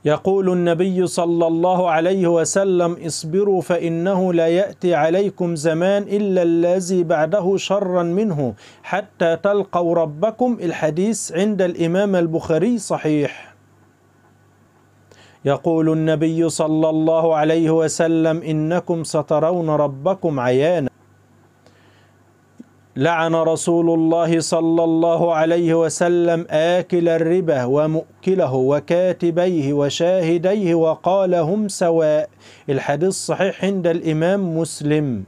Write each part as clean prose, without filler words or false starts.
يقول النبي صلى الله عليه وسلم: اصبروا فإنه لا يأتي عليكم زمان إلا الذي بعده شرا منه حتى تلقوا ربكم. الحديث عند الإمام البخاري صحيح. يقول النبي صلى الله عليه وسلم: إنكم سترون ربكم عيانا. لعن رسول الله صلى الله عليه وسلم آكل الربا ومؤكله وكاتبيه وشاهديه وقال: هم سواء. الحديث صحيح عند الإمام مسلم.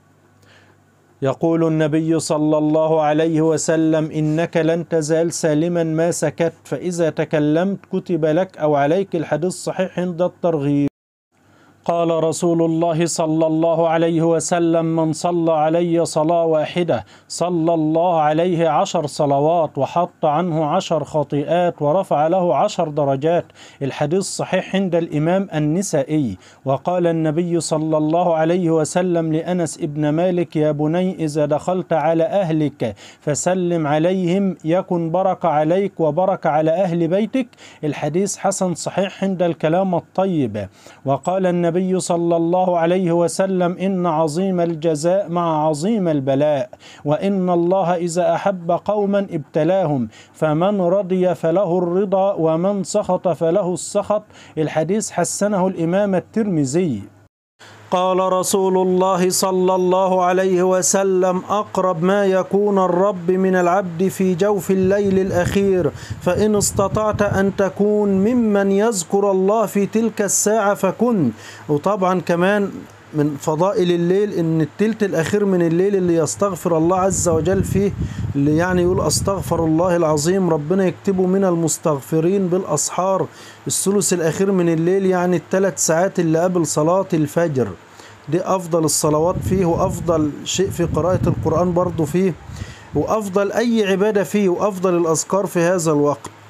يقول النبي صلى الله عليه وسلم: إنك لن تزال سالما ما سكت، فإذا تكلمت كتب لك أو عليك. الحديث صحيح عند الترغيب. قال رسول الله صلى الله عليه وسلم: من صلى علي صلاة واحدة صلى الله عليه 10 صلوات وحط عنه 10 خطيئات ورفع له 10 درجات. الحديث صحيح عند الإمام النسائي. وقال النبي صلى الله عليه وسلم لأنس ابن مالك: يا بني إذا دخلت على أهلك فسلم عليهم يكن بركة عليك وبركة على أهل بيتك. الحديث حسن صحيح عند الكلام الطيب. وقال النبي صلى الله عليه وسلم: إن عظيم الجزاء مع عظيم البلاء، وإن الله إذا أحب قوما ابتلاهم، فمن رضي فله الرضا ومن سخط فله السخط. الحديث حسنه الإمام الترمذي. قال رسول الله صلى الله عليه وسلم: أقرب ما يكون الرب من العبد في جوف الليل الأخير، فإن استطعت أن تكون ممن يذكر الله في تلك الساعة فكن. وطبعا كمان من فضائل الليل إن التلت الأخير من الليل اللي يستغفر الله عز وجل فيه، اللي يعني يقول أستغفر الله العظيم، ربنا يكتبه من المستغفرين بالأسحار. الثلث الأخير من الليل يعني ال3 ساعات اللي قبل صلاة الفجر، دي أفضل الصلوات فيه، وأفضل شيء في قراءة القرآن برضو فيه، وأفضل أي عبادة فيه، وأفضل الأذكار في هذا الوقت.